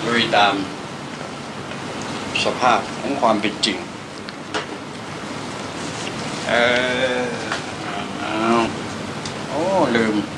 โดยตามสภาพของความเป็นจริงโอ้ลืม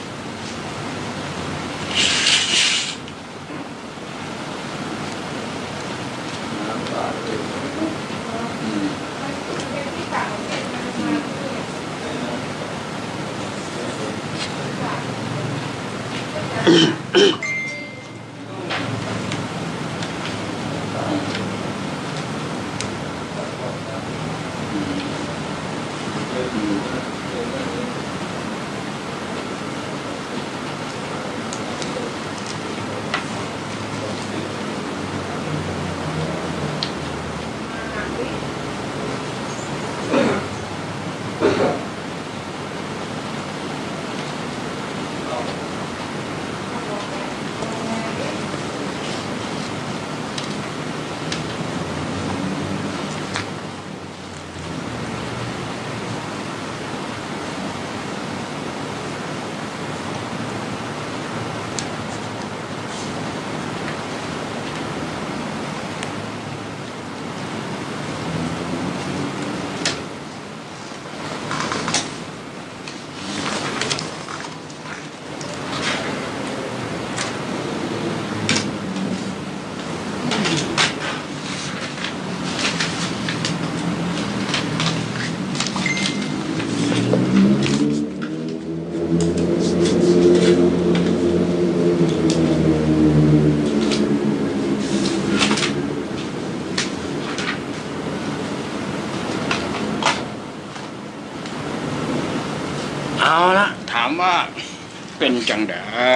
เอาละถามว่าเป็นจังได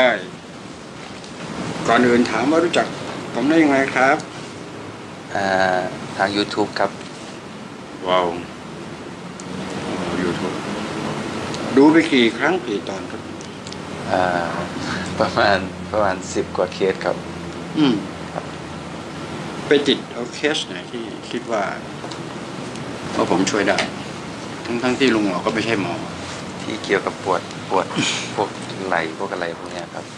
ก่อนอื่นถามว่ารู้จักผมได้ยังไงครับทาง YouTube ครับว้าว YouTube ดูไปกี่ครั้งกี่ตอนครับประมาณ10 กว่าเคสครับครับไปติดเอาเคสไหนที่คิดว่าผมช่วยได้ทั้งที่ลุงหมอก็ไม่ใช่หมอที่เกี่ยวกับปวดพวกไหล่พวกอะไรพวกนี้ครับ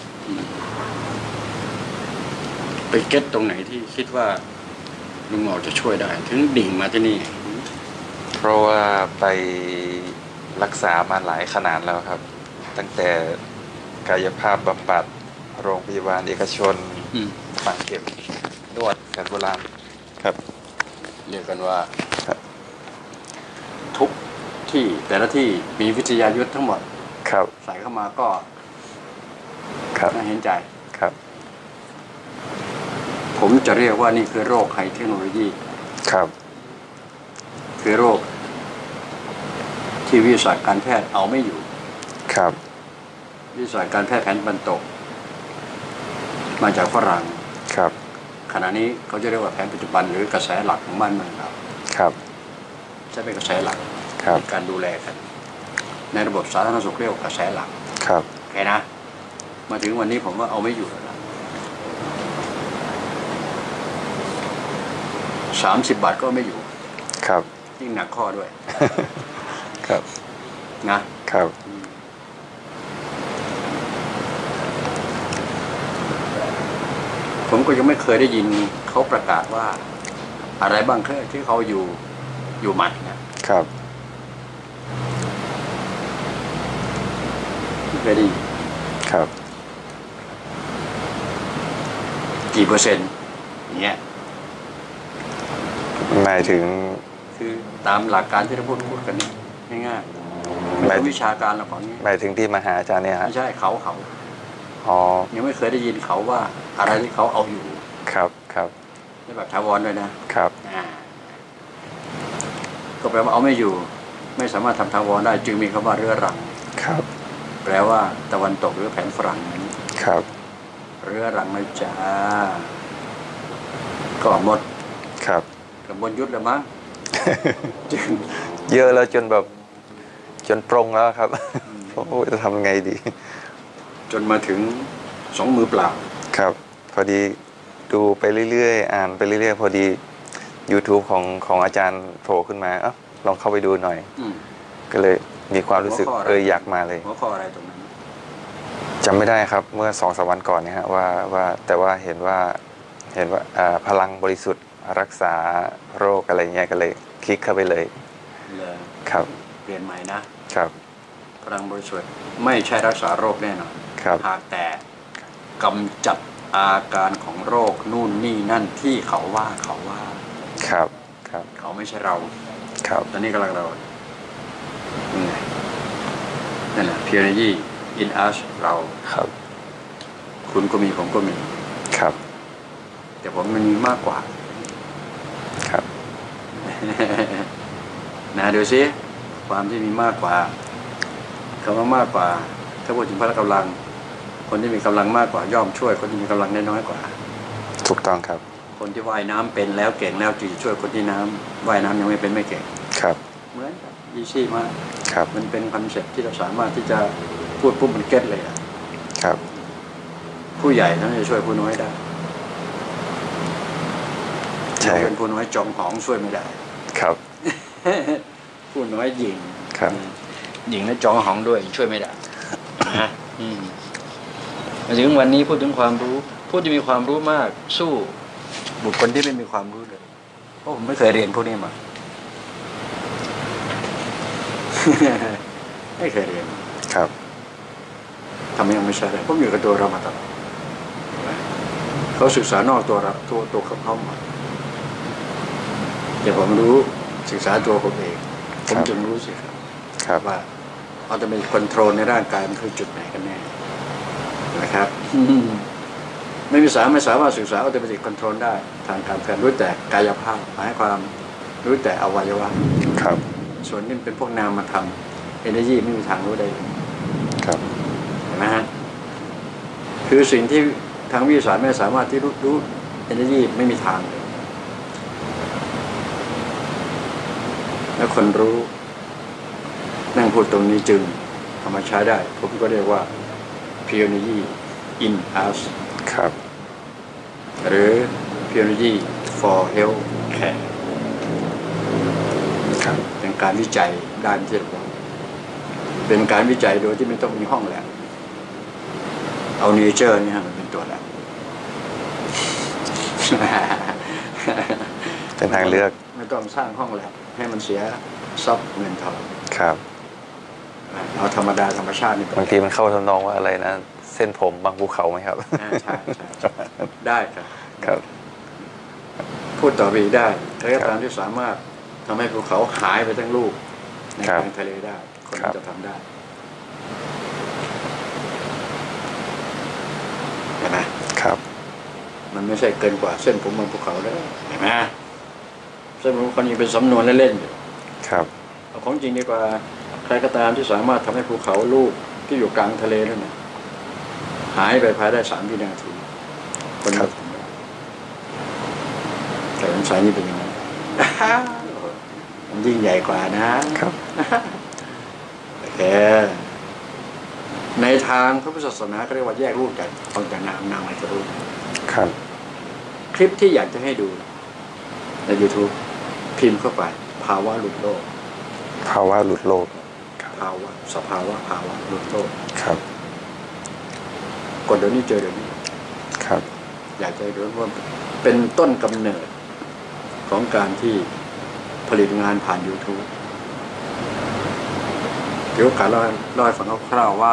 ไปเก็ตตรงไหนที่คิดว่าลุงหมอจะช่วยได้ถึงดิ่งมาที่นี่เพราะว่าไปรักษามาหลายขนาดแล้วครับตั้งแต่กายภาพบำบัดโรงพยาบาลเอกชนฝังเข็มนวดแผนโบราณครับเรียกกันว่าทุกที่แต่ละที่มีวิทยายุทธทั้งหมดครับใส่เข้ามาก็น่าเห็นใจครับผมจะเรียกว่านี่คือโรคไฮเทคโนโลยีครับคือโรคที่วิทยาศาสตร์การแพทย์เอาไม่อยู่ครับวิทยาศาสตร์การแพทย์แผนตะวันตกมาจากฝรั่งครับขณะนี้เขาจะเรียกว่าแผนปัจจุบันหรือกระแสหลักของบ้านเมืองเราครับจะเป็นกระแสหลักในการดูแลกันในระบบสาธารณสุขเรียกว่ากระแสหลักครับโอเคนะมาถึงวันนี้ผมว่าเอาไม่อยู่แล้ว30 บาทก็ไม่อยู่ครับยิ่งหนักข้อด้วยครับนะครับผมก็ยังไม่เคยได้ยินเขาประกาศว่าอะไรบ้างที่เขาอยู่ใหม่นะครับไม่เคยได้ยินครับกี่เปอร์เซ็นต์เนี้ยหมายถึงคือตามหลักการที่เราพูดกันนี่ง่ายๆไม่ใช่วิชาการหรอกของนี้หมายถึงที่มหาอาจารย์เนี่ยฮะไม่ใช่เขายังไม่เคยได้ยินเขาว่าอะไรที่เขาเอาอยู่ครับในแบบถาวรด้วยนะครับก็แปลว่าเอาไม่อยู่ไม่สามารถทำถาวรได้จึงมีคำว่าเรื้อรังครับแปลว่าตะวันตกหรือแผนฝรั่งนั้นครับเรื้อรังนะจ๊ะก็หมดครับกับบนยุทธแล้วมั้งเยอะแล้วจนปรงแล้วครับโอ้จะทำไงดีจนมาถึง2 มือเปล่าครับพอดีดูไปเรื่อยๆอ่านไปเรื่อยๆพอดี YouTube ของอาจารย์โผล่ขึ้นมาลองเข้าไปดูหน่อยก็เลยมีความรู้สึกอยากมาเลยหัวข้ออะไรตรงนั้นจำไม่ได้ครับเมื่อ2-3 วันก่อนเนี่ยฮะว่าแต่ว่าเห็นว่าเห็นว่าพลังบริสุทธิ์รักษาโรคอะไรเงี้ยก็เลยคลิกเข้าไปเลยครับเปลี่ยนใหม่นะครับพลังบริสุทธิ์ไม่ใช่รักษาโรคแน่นอนหากแต่กำจัดอาการของโรคนู่นนี่นั่นที่เขาว่าครับเขาไม่ใช่เราครับตอนนี้กำลังเรานั่นแหละ Pure Energy in us เราครับคุณก็มีผมก็มีครับแต่ผมมันมีมากกว่าครับนะดูซิความที่มีมากกว่าคำว่ามากกว่าถ้าพูดถึงพละกำลังคนที่มีกำลังมากกว่าย่อมช่วยคนที่มีกำลังน้อยกว่าถูกต้องครับคนที่ว่ายน้ำเป็นแล้วเก่งแล้วจะช่วยคนที่น้ำว่ายน้ำยังไม่เป็นไม่เก่งครับเหมือนกับอีซี่มากครับมันเป็นคอนเซ็ปต์ที่เราสามารถที่จะพูดปุ๊บมันเก็ตเลยครับผู้ใหญ่ต้องจะช่วยผู้น้อยได้ใช่เป็นผู้น้อยจองของช่วยไม่ได้ครับผู้น้อยหญิงครับหญิงแล้วจองของด้วยช่วยไม่ได้นะมาถึงวันนี้พูดถึงความรู้ผู้ที่มีความรู้มากสู้บุคคลที่ไม่มีความรู้เลยเพราะผมไม่เคยเรียนพวกนี้มาไม่เคยเรียนครับทำไมยังไม่ใช่เลยผมอยู่กับตัวเรามาตลอดเขาศึกษานอกตัวเราตัวเขามาแต่ผมรู้ศึกษาตัวผมเองผมจึงรู้สิครับว่าเอาจะเป็นคอนโทรลในร่างกายมันคือจุดไหนกันแน่นะครับไม่สามารถศึกษาอัตโนมัติคอนโทรลได้ทางการแพทย์รู้แต่กายภาพหมายความรู้แต่อวัยวะครับส่วนนี้เป็นพวกนามธรรมเอเนอร์จีไม่มีทางรู้ได้ครับเห็นไหมฮะคือสิ่งที่ทางวิทยาศาสตร์ไม่สามารถที่รู้เอเนอร์จีไม่มีทางเลยแล้วคนรู้นั่งพูดตรงนี้จึงทำมาใช้ได้ผมก็เรียกว่า Pure Energy in us ครับหรือ Pure Energy for Health Care ครับเป็นการวิจัยด้านที่เป็นการวิจัยโดยที่ไม่ต้องมีห้องแลบเอาเนเจอร์นี่ฮะมันเป็นตัวแลบเป็นทางเลือกไม่ต้องสร้างห้องแลบให้มันเสียซับเงินทองครับเอาธรรมดาธรรมชาตินี่บางทีมันเข้าทำนองว่าอะไรนะเส้นผมบางภูเขาไหมครับใช่ได้ครับครับพูดต่อไปได้ใครก็ตามที่สามารถทำให้ภูเขาหายไปทั้งลูกในกลางทะเลได้คนจะทำได้เห็นไหมครับมันไม่ใช่เกินกว่าเส้นผมบนภูเขาได้เห็นไหมเส้นผมคนนี้เป็นสำนวนเล่นๆอยู่ครับเอาของจริงดีกว่าใครก็ตามที่สามารถทำให้ภูเขาลูกที่อยู่กลางทะเลนั่นหายไปภายได้3 วินาทีคนทำได้แต่สายนี้เป็นยังไงมันยิ่งใหญ่กว่านะครับโอเคในทางพระพุทธศาสนาก็เรียกว่าแยกรูปจากของจากนามอะไรก็รูปครับคลิปที่อยากจะให้ดูใน YouTube พิมพ์เข้าไปภาวะหลุดโลกภาวะหลุดโลกสภาวะหลุดโลกครับกดเดี๋ยวนี้เจอเดี๋ยวนี้ครับอยากจะรู้ว่าเป็นต้นกำเนิดของการที่ผลิตงานผ่าน YouTube เดี๋ยวการเล่าให้ฟังคร่าวๆว่า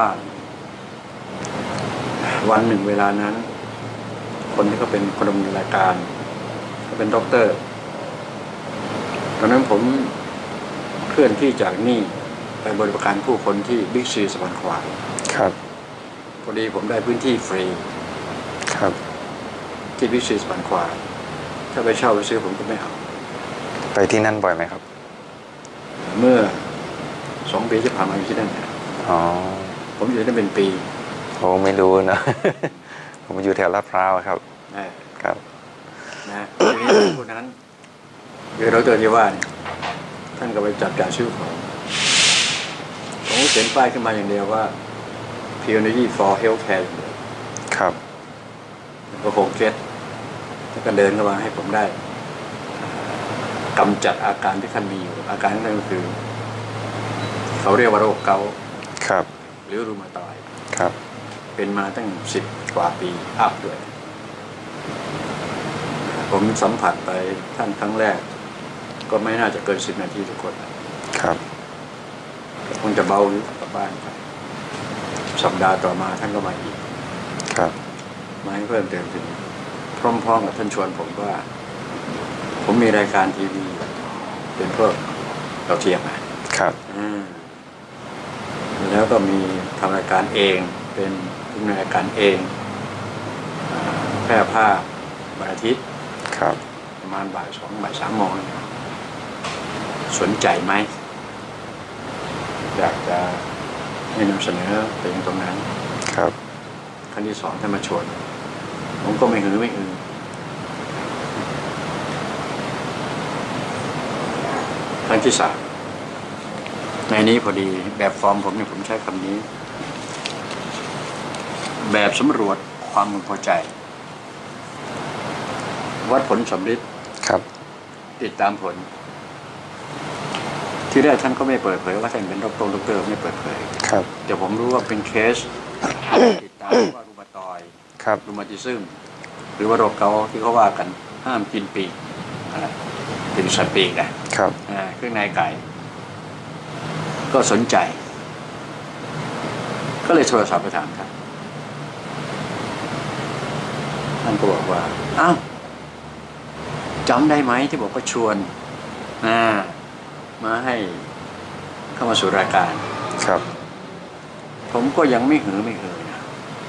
วันหนึ่งเวลานั้นคนที่เขาเป็นคนดำเนินรายการเขาเป็นด็อกเตอร์ตอนนั้นผมเคลื่อนที่จากนี่ไปบริการผู้คนที่บิ๊กซีสะพานควายครับพอดีผมได้พื้นที่ฟรีครับที่บิ๊กซีสะพานควายถ้าไปเช่าไปซื้อผมก็ไม่เอาไปที่นั่นบ่อยไหมครับเมื่อ2 ปีที่ผ่านมาอยู่ที่นั่นอ๋อผมอยู่ที่นั่นเป็นปีโอ้ไม่รู้นะ ผมอยู่แถวลาดพร้าวครับครับนะทีนี้ผู้นั้นเดี๋ยวเราเจอที่ว่าท่านก็ไปจับจ่ายชื่อของผมเขียนป้ายขึ้นมาอย่างเดียวว่า Pure Energy for Health Care ครับก็คงเก็ตแล้วก็เดินเข้ามาให้ผมได้กำจัดอาการที่ท่านมีอยู่อาการนั้นก็คือเขาเรียกว่าโรคเกาต์ครับหรือรูมาตอยด์ครับเป็นมาตั้ง10 กว่าปีอัพด้วยผมสัมผัสไปท่านครั้งแรกก็ไม่น่าจะเกิน10 นาทีทุกคนครับคงจะเบากลับบ้านไปสัปดาห์ต่อมาท่านก็มาอีกครับมาให้เพิ่มเติมถึงพร้อมๆกับท่านชวนผมว่าผมมีรายการทีวีเป็นพวกเราเทียมครับแล้วก็มีทำรายการเองเป็นผู้ดำเนินรายการเองแพร่ภาพวันอาทิตย์ครับประมาณบ่าย 2 บ่าย 3 โมงสนใจไหมอยากจะให้นำเสนอไปยังตรงนั้นครับครั้งที่2ท่านมาชวนผมก็ไม่หือครั้งที่3ในนี้พอดีแบบฟอร์มผมเนี่ยผมใช้คำนี้แบบสำรวจความพึงพอใจวัดผลสำลิดครับติดตามผลที่แรกท่านก็ไม่เปิดเผยว่าท่านเป็นด็อกเตอร์ไม่เปิดเผยครับแต่ผมรู้ว่าเป็นเคสติดตามว่ารูมาตอยครับรูมาติซึมหรือว่าโรคเกาต์ที่เขาว่ากันห้ามกินปีกอะไรกินสัตว์ปีกนะครับเครื่องในไก่ก็สนใจก็เลยโทรศัพท์ไปถามท่านก็บอกว่าอ้าวจำได้ไหมที่บอกว่าชวนมาให้เข้ามาสู่รายการครับผมก็ยังไม่หือนะ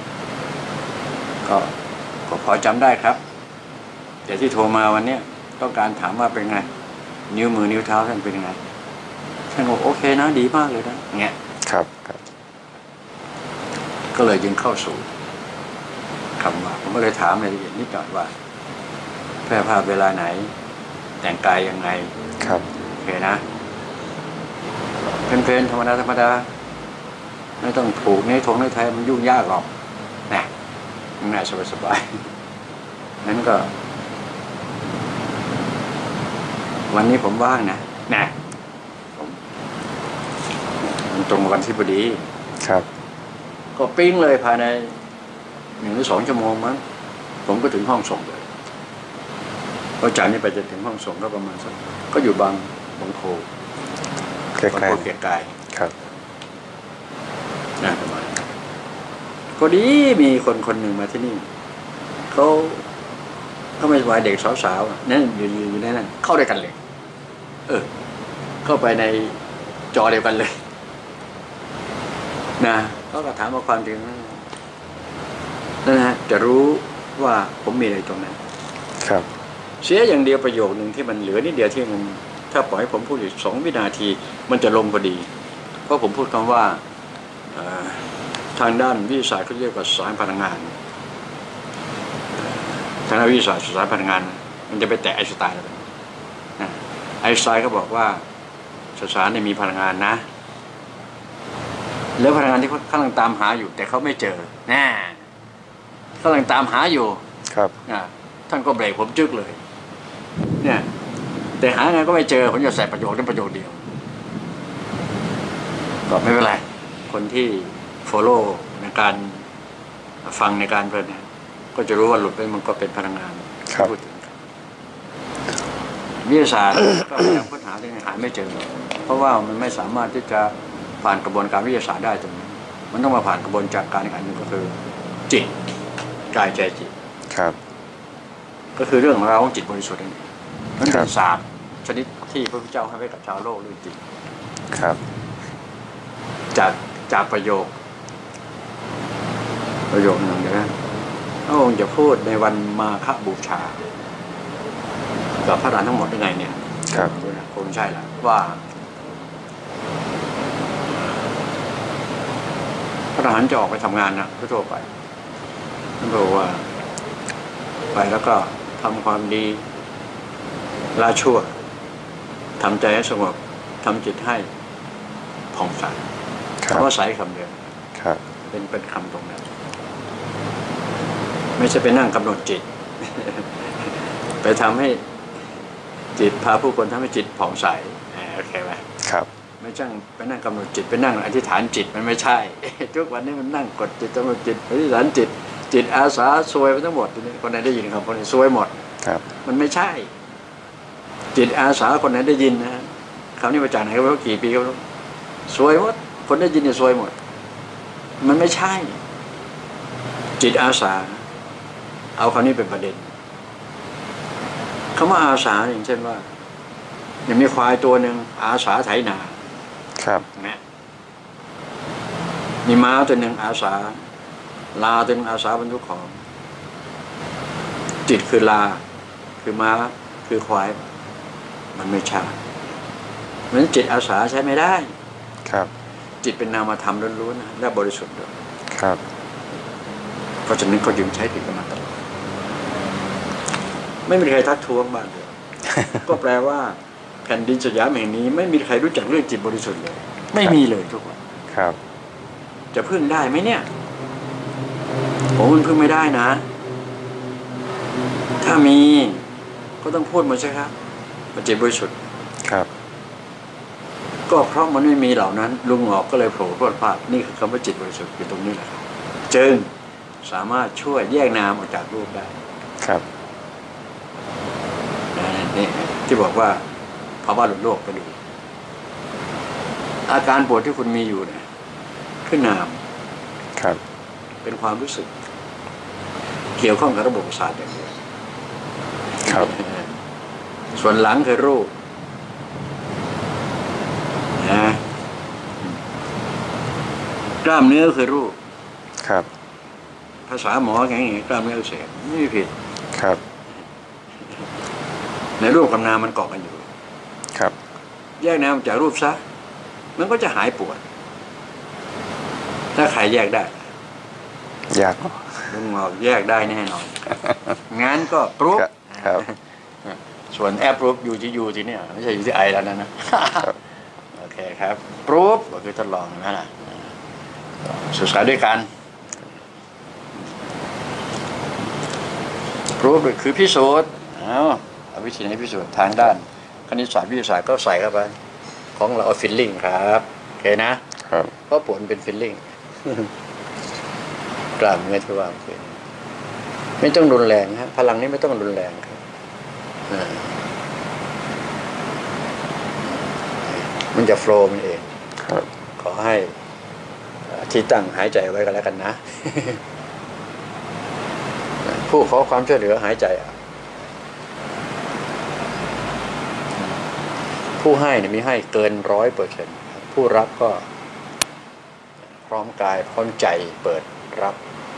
ก็พอจำได้ครับแต่ที่โทรมาวันนี้ต้องการถามว่าเป็นไงนิ้วมือนิ้วเท้าท่านเป็นไงท่านบอกโอเคนะดีมากเลยนะเงี้ยครับก็เลยยึงเข้าสู่คำว่าผมก็เลยถามรายละเอียดนิดหน่อยว่าแพร่ภาพเวลาไหนแต่งกายยังไงครับโอเคนะเพลนธรรมดาไม่ต้องผูกในทงในไทยมันยุ่งยากหรอกนะง่ายสบายนั้นก็วันนี้ผมว่างนะผมตรงวันที่พอดีครับก็ปิ้งเลยภายใน1 หรือ 2 ชั่วโมงมั้งผมก็ถึงห้องส่งเลยพอจากนี้ไปจะถึงห้องส่งก็ประมาณสักก็อยู่บางโพใกล้ๆครับประมาณก็ดีมีคนหนึ่งมาที่นี่เขาไม่สบายเด็กสาวๆนั่นอยู่ในนั้นเข้าด้วยกันเลยเข้าไปในจอเดียวกันเลยนะเขาก็ถามว่าความจริงนั่นฮะจะรู้ว่าผมมีอะไรตรงนั้นครับเสียอย่างเดียวประโยคนึงที่มันเหลือนิดเดียวที่มันถ้าปล่อยให้ผมพูดอีก2 วินาทีมันจะลงพอดีเพราะผมพูดคำว่าทางด้านวิทยาศาสตร์เขาเรียกว่าสายพลังงานทางด้านวิทยาศาสตร์สายพลังงานมันจะไปแตะไอน์สไตน์แล้วไอน์สไตน์ก็บอกว่าสสารเนี่ยมีพลังงานนะแล้วพลังงานที่เขากำลังตามหาอยู่แต่เขาไม่เจอกำลังตามหาอยู่ครับท่านก็เบรกผมจึ๊กเลยเนี่ยแต่หาไงก็ไม่เจอผมจะใส่ประโยคนั้นประโยคเดียวก็ไม่เป็นไรคนที่ follow ในการฟังในการเพลินก็จะรู้ว่าหลุดไปมันก็เป็นพลังงานพูดถึงวิทยาศาสตร์ก็พยายามค้นหาแต่หาไม่เจอเพราะว่ามันไม่สามารถที่จะผ่านกระบวนการวิทยาศาสตร์ได้ตรงนี้มันต้องมาผ่านกระบวนการอีกอันหนึ่งก็คือจิตกายใจจิตครับก็คือเรื่องราวของจิตบริสุทธิ์นั่นเองมันเป็นศาสตร์ชนิดที่พระพุทธเจ้าให้ไว้กับชาวโลกด้วยจริงครับจากประโยคหนึ่งนะพระองค์จะพูดในวันมาฆบูชากับพระอรหันต์ทั้งหมดยังไงเนี่ยครับคงใช่ละว่าพระอรหันต์จะออกไปทำงานนะทั่วไปท่านบอกว่าไปแล้วก็ทำความดีละชั่วทำใจให้สงบทำจิตให้ผ่องใสเพราะใสคำเดียวเป็นคำตรงนั้นไม่ใช่ไปนั่งกำหนดจิตไปทำให้จิตพาผู้คนทำให้จิตผ่องใสโอเคไหมครับไม่ใช่ไปนั่งกำหนดจิตไปนั่งอธิษฐานจิตมันไม่ใช่ทุกวันนี้มันนั่งกดจิตกำหนดจิตอธิษฐานจิตจิตอาสาซวยไปทั้งหมดคนไหนได้ยินคำคนนี้ซวยหมดครับมันไม่ใช่จิตอาสาคนไหนได้ยินนะคำนี้มาจากไหนก็ไม่รู้กี่ปีก็ไม่รู้ซวยหมดคนได้ยินเนี่ยซวยหมดมันไม่ใช่จิตอาสาเอาคำนี้เป็นประเด็นคำว่าอาสาอย่างเช่นว่าอย่างมีควายตัวหนึ่งอาสาไถนาครับนะมีม้าตัวหนึ่งอาสาลาตัวหนึ่งอาสาบรรทุกของจิตคือลาคือม้าคือควายมันไม่ใช่เพราะฉะนั้นจิตอาสาใช้ไม่ได้ครับจิตเป็นนามธรรมล้วนๆนะและบริสุทธิ์ด้วยครับเพราะฉะนั้นเขาจึงใช้ผิดกันมาตลอดไม่มีใครทักท้วงบ้างเลย ก็แปลว่าแผ่นดินสยามแห่งนี้ไม่มีใครรู้จักเรื่องจิตบริสุทธิ์เลยไม่มีเลยทุกคนครับจะพึ่งได้ไหมเนี่ยผมมันพึ่งไม่ได้นะถ้ามีก็ต้องพูดมาใช่ครับว่าจิตบริสุทธิ์ครับก็เพราะมันไม่มีเหล่านั้นลุงหงอกก็เลยโผล่พรวดพลาดนี่คือคำว่าจิตบริสุทธิ์อยู่ตรงนี้แหละจึงสามารถช่วยแยกนามออกจากรูปได้ครับนี่ที่บอกว่าภาวะหลุดโลกไปดูอาการปวดที่คุณมีอยู่เนี่ยคือนามครับเป็นความรู้สึกเกี่ยวข้องกับระบบประสาทอย่างเดียวครับส่วนหลังคือรูปนะกล้ามเนื้อคือรูปครับภาษาหมอแข่งอย่างกล้ามเนื้ออักเสบไม่มีผิดครับในรูปกับนามมันเกาะกันอยู่ครับแยกนามจากรูปซะมันก็จะหายปวดถ้าใครแยกได้ยากลุงหมอกแยกได้แน่นอนงั้นก็ปรุบส่วนแอปปรุบอยู่ที่อยู่ที่เนี่ยไม่ใช่อยู่ที่ไอแล้วนะโอเคครับปรุบก็คือทดลองนั่นแหละศึกษาด้วยกันปรุบคือพิสูจน์เอาวิธีไหนพิสูจน์ทางด้านคณิตศาสตร์วิทยาศาสตร์ก็ใส่เข้าไปของเราเอาฟิลลิ่งครับโอเคนะครับเพราะผลเป็นฟิลลิ่งกล้ามเนื้อที่ว่าไม่ต้องรุนแรงฮะพลังนี้ไม่ต้องรุนแรงครับมันจะโฟลว์มันเองขอให้ที่ตั้งหายใจไว้กันแล้วกันนะผู้ขอความช่วยเหลือหายใจผู้ให้เนี่ยมีให้เกิน100%ผู้รับก็พร้อมกายพร้อมใจเปิดรับ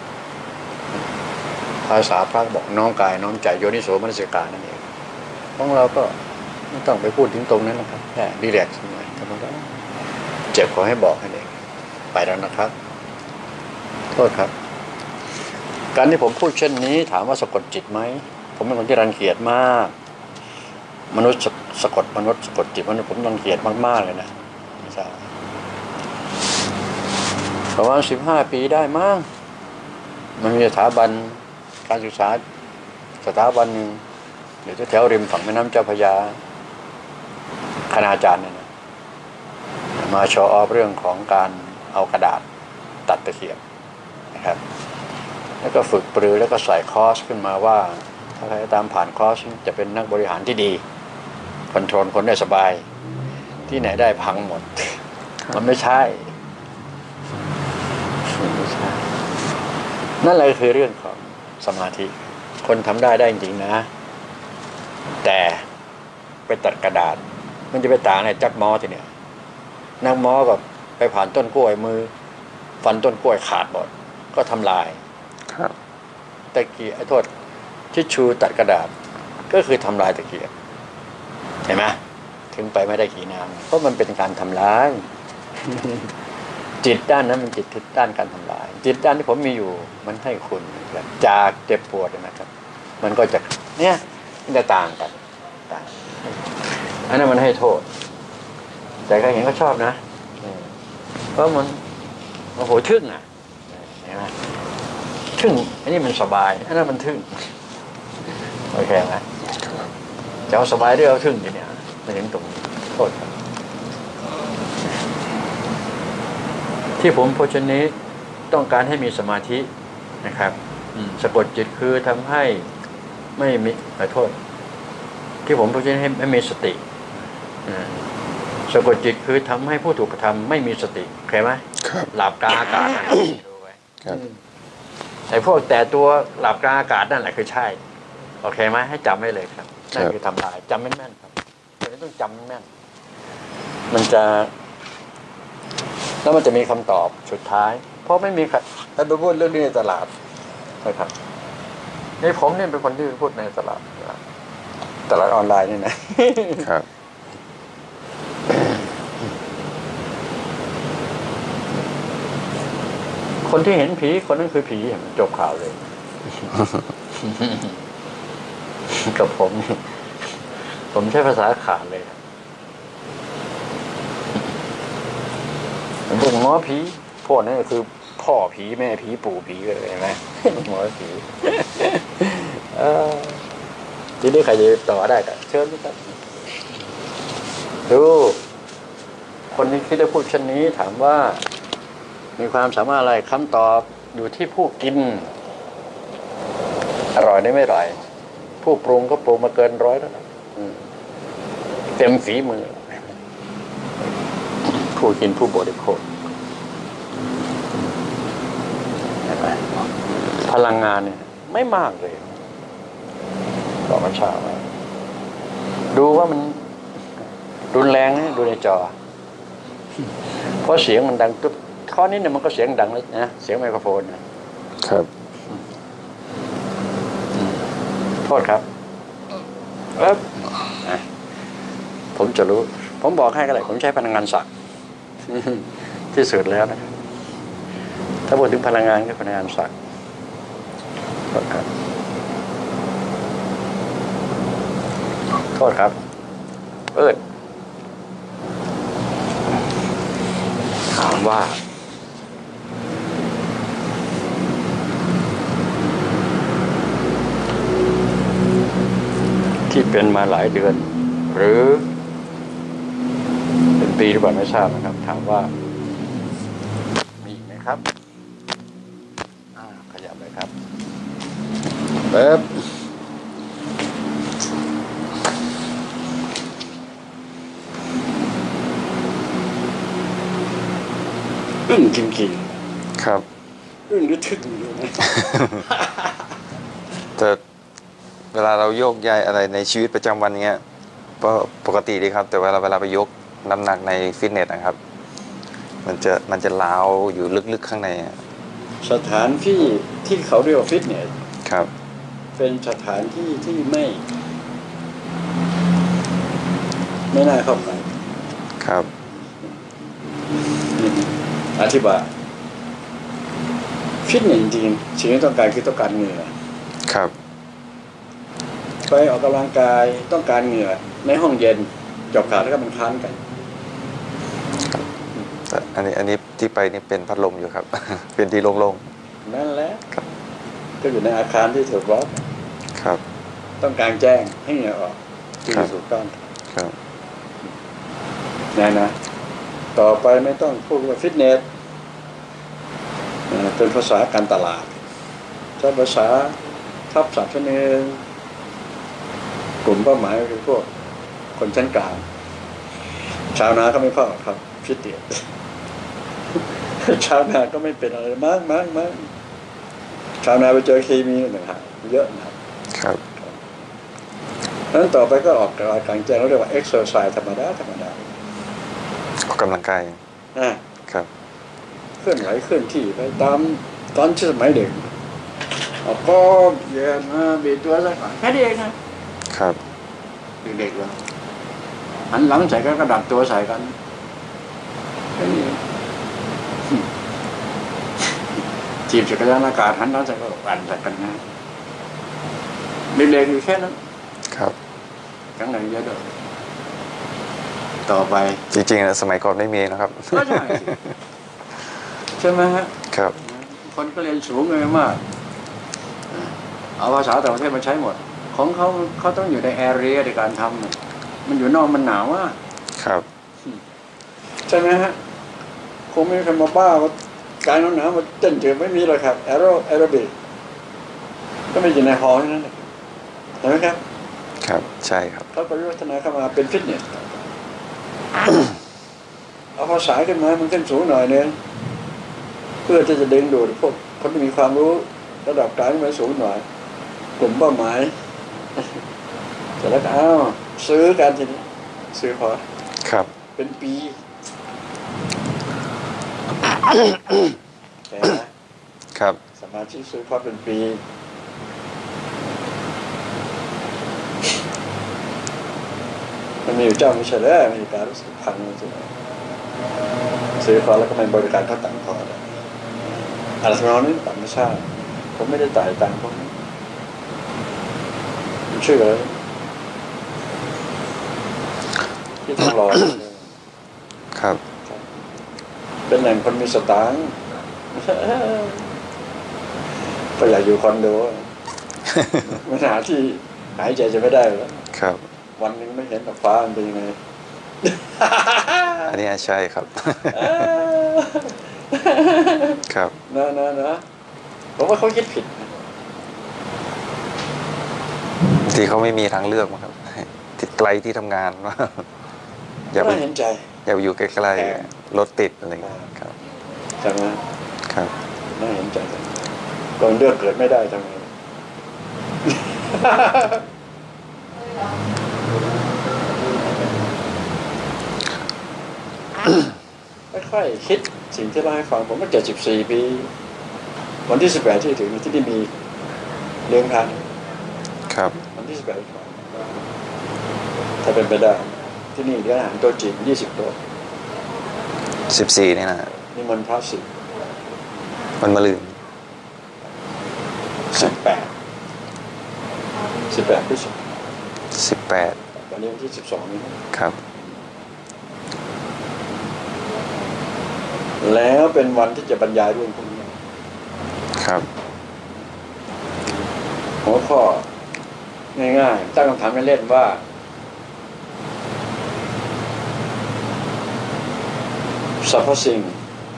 ภาษาพระบอกน้อมกายน้อมใจโยนิโสมนสิการนั่นเองของเราก็ไม่ต้องไปพูดถึงตรงนั้นนะครับแค่รีแลกซ์หน่อยธรรมดาเจ็บขอให้บอกให้เองไปแล้วนะครับโทษครับการที่ผมพูดเช่นนี้ถามว่าสะกดจิตไหมผมเป็นคนที่รังเกียจมากมนุษย์สะกดมนุษย์สะกดจิตมนุษย์ผมรังเกียจมากๆเลยนะไม่ทราบประมาณ15 ปีได้มั้งมันมีสถาบันการศึกษาสถาบันหนึ่งเดี๋ยวแถวริมฝั่งแม่น้ำเจ้าพระยาคณาจารย์เนี่ยนะมาโชว์ออฟเรื่องของการเอากระดาษตัดตะเกียบนะครับแล้วก็ฝึกปรือแล้วก็ใส่คอร์สขึ้นมาว่าถ้าใครตามผ่านคอร์สจะเป็นนักบริหารที่ดีคอนโทรลคนได้สบายที่ไหนได้พังหมดมันไม่ใช่นั่นแหละคือเรื่องของสมาธิคนทำได้จริงๆนะแต่ไปตัดกระดาษมันจะไปต่างในจักมอทีเนี่ยนักมอกับไปผ่านต้นกล้วยมือฟันต้นกล้วยขาดหมดก็ทำลายตะเกียบโทษทิชชูตัดกระดาษก็คือทำลายตะเกียบเห็นไหมถึงไปไม่ได้กี่น้ำเพราะมันเป็นการทำลายจิตด้านนั้นมันจิตด้านการทำลายจิตด้านที่ผมมีอยู่มันให้คุณจากเจ็บปวดนะครับมันก็จะเนี่ยมันจะต่างกันอันนั้นมันให้โทษแต่ใครเห็นก็ชอบนะเพราะมันโอ้โหทึ่งอ่ะเห็นไหมทึ่งอันนี้มันสบายอันนั้นมันทึ่งโอเคไหมจะเอาสบายด้วยเอาทึ่งทีเนี่ยไม่ถึงตรงโทษที่ผมพูดเช่นนี้ต้องการให้มีสมาธินะครับสะกดจิตคือทำให้ไม่มีขอโทษที่ผมพูดให้ไม่มีสติสะกดจิตคือทำให้ผู้ถูกกระทำไม่มีสติเข้าไหมหลับกลางอากาศนั่นดูไว้ไอ้พวกแต่ตัวหลับกลางอากาศนั่นแหละคือใช่โอเคไหมให้จำไว้เลยครับนั่นคือทำลายจำแม่นๆครับตัวนี้ต้องจำแม่นมันจะแล้วมันจะมีคำตอบสุดท้ายเพราะไม่มีใครถ้าไปพูดเรื่องนี้ในตลาดนะครับนี่ผมเนี่ยเป็นคนที่พูดในตลาดออนไลน์นี่นะครับคนที่เห็นผีคนนั้นคือผีจบข่าวเลยกับผมใช้ภาษาขาดเลยพวกหมอผีพวกนั้นก็คือพ่อผีแม่ผีปู่ผีเลยเห็นไหมหมอผีทีนี้ใครจะต่อได้ก็เชิญครับดูคนที่คิดได้พูดเช่นนี้ถามว่ามีความสามารถอะไรคำตอบอยู่ที่ผู้กินอร่อยได้ไม่อร่อยผู้ปรุงก็ปรุงมาเกินร้อยแล้วเต็มฝีมือผู้กินผู้บริโภคพลังงานเนี่ยไม่มากเลยต่อมันช้าไปดูว่ามันรุนแรงนะดูในจอเพราะเสียงมันดังตุ๊บข้อนี้เนี่ยมันก็เสียงดังเลยนะเสียงไมโครโฟนนะครับโทษครับผมจะรู้ผมบอกให้ก็ได้ผมใช้พลังงานสักที่สุดแล้วนะถ้าพูดถึงพลังงานก็พลังงานสักโทษครับถามว่าที่เป็นมาหลายเดือนหรือเป็นปีหรือเปล่าไม่ทราบนะครับถามว่ามีไหมครับขยับเลยครับเป๊บจริงๆครับหรือทึ่งอยู่นะแต่เวลาเราโยกย้ายอะไรในชีวิตประจำวันเงี้ยก็ปกติดีครับแต่เวลาไปยกน้ำหนักในฟิตเนสนะครับมันจะล้าวอยู่ลึกๆข้างในสถานที่เขาเรียกว่าฟิตเนสครับเป็นสถานที่ที่ไม่น่าเข้าไปครับอธิบายฟิตเนสจริงสิ่งที่ต้องการคือต้องการเหงื่อครับไปออกกำลังกายต้องการเหงื่อในห้องเย็นจบข่าวแล้วก็มันค้านกันอันนี้ที่ไปนี่เป็นพัดลมอยู่ครับ เป็นที่โล่งๆนั่นแหละก็อยู่ในอาคารที่ถูกล็อกครับต้องการแจ้งให้เหงื่อออกที่ถูกต้องครับนะต่อไปไม่ต้องพูดว่าฟิตเนสเป็นภาษาการตลาดใช้ภาษาทับศัพท์ชนิดกลุ่มเป้าหมายคือพวกคนชั้นกลางชาวนาก็ไม่เข้าครับฟิตเนสชาวนาก็ไม่เป็นอะไรมากชาวนาไปเจอเคมีหนึ่งฮะเยอะนะครับนั้นต่อไปก็ออกกำลังกลางแจ้งเราเรียกว่าเอ็กซ์เซอร์ไซส์ธรรมดาออกกำลังกายครับเคลื่อนไหวเคลื่อนที่ไปตามตอนที่สมัยเด็กก็เย็นบีบตัวสักหน่อยแค่นี้เองนะครับเด็กๆแล้วหันหลังใส่กันก็ดับตัวใส่กันแค่นี้จีบจักรยานอากาศหันหลังใส่ก็ปั่นใส่กันนะเด็กๆอยู่แค่นั้นครับครั้งไหนเยอะด้วยต่อไปจริงๆสมัยก่อนไม่มีนะครับก็ใช่ไหมฮะครับคนก็เรียนสูงเลยมากเอาภาษาต่างประเทศมาใช้หมดของเขาต้องอยู่ในแอเรียในการทำมันอยู่นอกมันหนาวอ่ะครับใช่ไหมฮะคงไม่มีใครมาบ้าว่าการหนาวมาเต้นเฉยไม่มีหรอกครับแอโรบิกก็ไม่อยู่ในหอเท่านั้นเห็นไหมครับครับใช่ครับเขาก็วิวัฒนาเข้ามาเป็นฟิตเนสเอาภาษาขึ้นมามันขึ้นสูงหน่อยนึงเพื่อที่จะดึงดูดพวกคนที่มีความรู้ระดับกลางไปสูงหน่อยกลุ่มเป้าหมายแต่แล้วก็ซื้อกันทีนี้ซื้อพอครับเป็นปีแต่ครับสมาชิกซื้อพอเป็นปีมันมีอยู่เจ้าไม่ใช่แล้วมีการรู้สึกพังจริงซื้อพอแล้วก็ไม่บริการเท่าต่างพออะไรทำนองนี้ต่างไม่ทราบผมไม่ได้จ่ายตังค์พวกนี้ผมชื่ออะไรที่ต้องรอครับเป็นแหล่งคนมีสตางค์ก็อยากอยู่คอนโดปัญหาที่หายใจจะไม่ได้แล้วครับวันนึงไม่เห็นดอกฟ้ามันเป็นยังไงอันนี้ใช่ครับครับนะผมว่าเขาคิดผิดที่เขาไม่มีทางเลือกมั้งครับที่ไกลที่ทำงานว่าอย่าไปเห็นใจอย่าไปอยู่ใกล้ๆรถติดอะไรอย่างเงี้ยครับใช่ไหมครับน่าเห็นใจก่อนเลือกเกิดไม่ได้ทำไงค่อยๆคิดสิ่งที่เล่าให้ฟังผมก็74 ปีวันที่18ที่ถึงที่นี่มีเลี้ยงทานครับวันที่18ถ้าเป็นไปได้ที่นี่เลี้ยงอาหารโต๊ะจีน20 โต๊ะ 14นี่นะนี่มันพระสิมันมาลืม 18พฤษภาคม18วันนี้วันที่12นี้ครับแล้วเป็นวันที่จะบรรยายเรื่องพวกนี้ครับหัวข้อง่ายๆตั้งคำถามเล่นๆว่าสรรพสิ่ง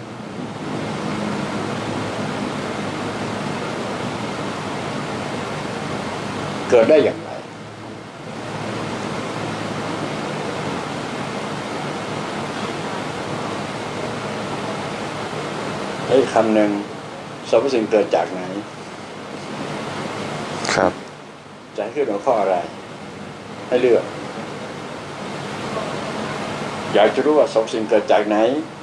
เกิดได้อย่างไรและอีกคำหนึ่งสรรพสิ่งเกิดจากไหนครับจะให้ขึ้นหัวข้ออะไรให้เลือกอยากจะรู้ว่าสรรพสิ่งเกิดจากไหน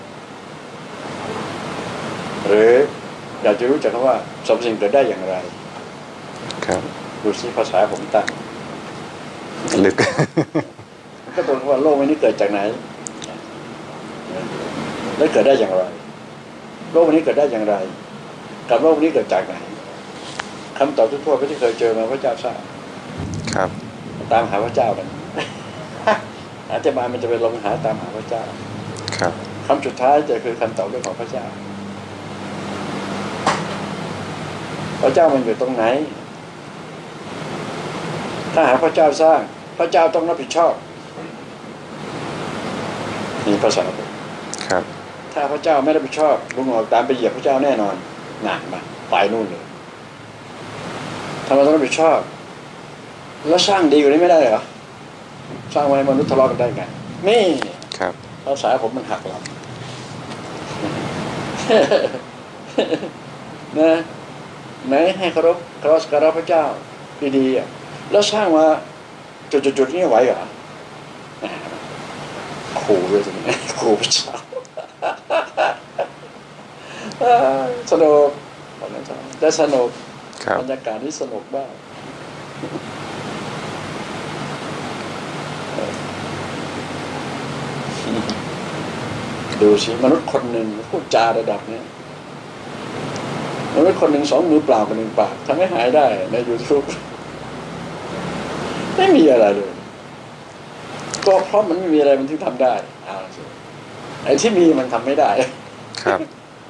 หรืออยากจะรู้จักคำว่าสรรพสิ่งเกิดได้อย่างไรครับดูซิภาษาผมตั้งลึกก็ตรงว่าโลกนี้เกิดจากไหนและเกิดได้อย่างไรโลกนี้เกิดได้อย่างไรกับโลกนี้เกิดจากไหนคำตอบทั่วๆไปที่เคยเจอมาพระเจ้าทราบครับตามหาพระเจ้ากันอาจจะมามันจะไปลงหาตามหาพระเจ้าครับคำสุดท้ายจะคือคำตอบเรื่องของพระเจ้าพระเจ้ามันอยู่ตรงไหนถ้าหาพระเจ้าสร้างพระเจ้าต้องรับผิดชอบนี่ภาษาครับถ้าพระเจ้าไม่รับผิดชอบลุงออกตามไปเหยียบพระเจ้าแน่นอนหนักมาไปนู่นเลยทำไมต้องรับผิดชอบแล้วสร้างดีกว่านี้ไม่ได้เหรอสร้างไว้มนุษย์ทะเลาะกันได้ไงนี่ครับภาษาผมมันหักหลังนะไหนให้เคารพพระเจ้าดีๆแล้วสร้างมาจุดๆนี้ไหวเหรอขู่ด้วยสิขู่พระเจ้าสนุกได้สนุกบรรยากาศที่สนุกบ้างดูสิมนุษย์คนหนึ่งพูดจาระดับนี้มนุษย์คนหนึ่ง2 มือเปล่ากับ1 ปากทำให้หายได้ใน YouTube ไม่มีอะไรเลยก็เพราะมันไม่มีอะไรมันถึงทำได้ไอ้ที่มีมันทำไม่ได้ครับ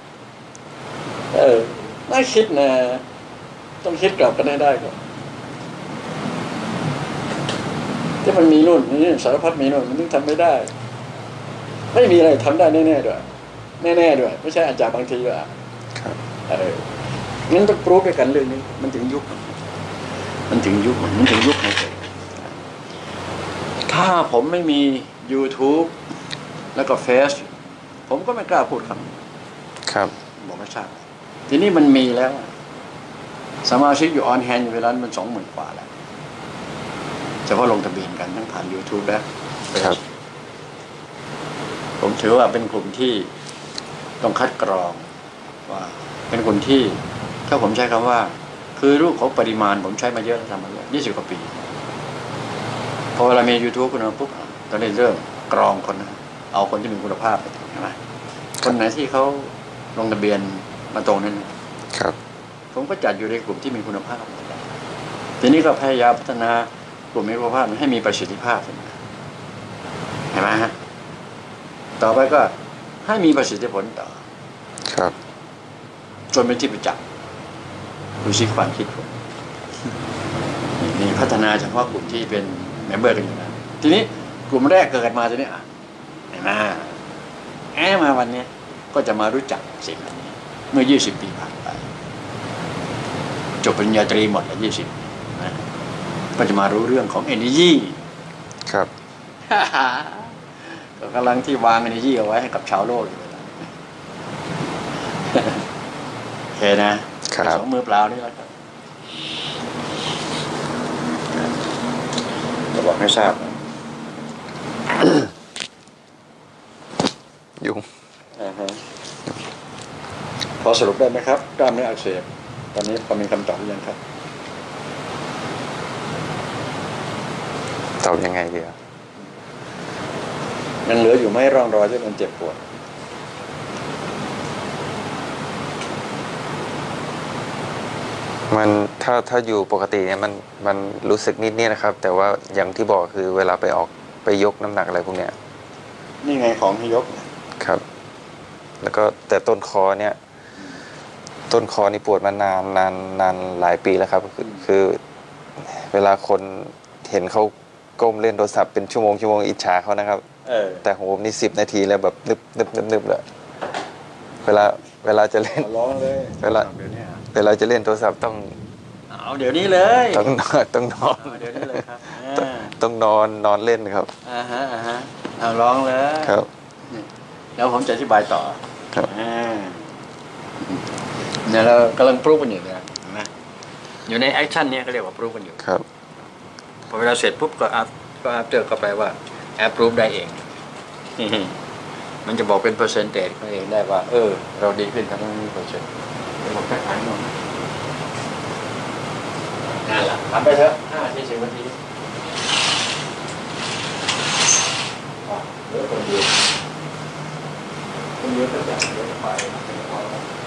น่าคิดนะต้องคิดกลับกันให้ได้ก่อนที่มันมีนู่นนี่สารพัดมีนู่นมันถึงทำไม่ได้ไม่มีอะไรทำได้แน่ๆด้วยแน่ๆด้วยไม่ใช่อาจารย์บางทีว่างั้นต้องปรูฟด้วยกันเรื่องนี้มันถึงยุคมันถึงยุคของผมถ้าผมไม่มี YouTube แล้วก็เฟซผมก็ไม่กล้าพูดคำครับบอกไม่ทราบทีนี้มันมีแล้วสมาชิกอยู่ออนแฮนด์อยู่เวลามัน20,000 กว่าแล้วเฉพาะลงทะเบียนกันทั้งผ่าน YouTube แล้วผมถือว่าเป็นกลุ่มที่ต้องคัดกรองว่าเป็นกลุ่มที่ถ้าผมใช้คำว่าคือรูปของปริมาณผมใช้มาเยอะทำมาเยอะ20 กว่าปีพอเวลามี YouTube ขึ้นมาปุ๊บตอนนี้เริ่มกรองคนนะเอาคนที่มีคุณภาพไปใช่ไหมคนไหนที่เขาลงทะเบียนมาตรงนั้นครับผมก็จัดอยู่ในกลุ่มที่มีคุณภาพทีนี้ก็พยายามพัฒนากลุ่มมีคุณภาพให้มีประสิทธิภาพเห็นไหมฮะต่อไปก็ให้มีประสิทธิผลต่อครับจนเป็นที่ประจักษ์ดูซิความคิดผมนี่พัฒนาเฉพาะกลุ่มที่เป็นเมมเบอร์กันอยู่นะทีนี้กลุ่มแรกเกิดมาทีนี้เห็นไหมมาวันนี้ก็จะมารู้จักสิ่งนี้เมื่อ20 ปีผ่านไปจบปริญญาตรีหมดแล้ว20นะก็จะมารู้เรื่องของ energy ครับก็กำลังที่วาง energy เอาไว้ให้กับชาวโลกอยู่แล้วโอเคนะสองมือเปล่านี่แหละครับจะบอกให้ทราบยุ่งพอสรุปได้ไหมครับกล้ามเนื้ออักเสบตอนนี้พอมีคำตอบหรือยังครับตอบยังไงดียังเหลืออยู่ไหมร่องรอยที่มันเจ็บปวดมันถ้าอยู่ปกติเนี่ยมันรู้สึกนิดนะครับแต่ว่าอย่างที่บอกคือเวลาไปยกน้ำหนักอะไรพวกเนี้ยนี่ไงของที่ยกครับแล้วก็แต่ต้นคอเนี่ยต้นคอนี่ปวดมานานหลายปีแล้วครับคือเวลาคนเห็นเขาก้มเล่นโทรศัพท์เป็นชั่วโมงอิจฉาเขานะครับแต่ของผมนี่10 นาทีแล้วแบบนึบเลยเวลาจะเล่นร้องเลยเวลาจะเล่นโทรศัพท์ต้องเอาเดี๋ยวนี้เลยต้องนอนเดี๋ยวนี้เลยครับต้องนอนเล่นครับเอาร้องเลยครับแล้วผมจะอธิบายต่อครับเนี่ยเรากำลังปรูฟกันอยู่นะอยู่ในแอคชั่นเนี่ยเขาเรียกว่าปรูฟกันอยู่ครับพอเวลาเสร็จปุ๊บก็อัพเจอก็แปลว่าแอปปรูฟได้เองมันจะบอกเป็นเปอร์เซ็นต์เองได้ว่าเราดีขึ้นทั้งนี้%เป็นผมแค่ขายนมนั่นแหละทำไปเถอะ5-10 นาทีเหลือคนเดียวก็จะเดี๋ยวไป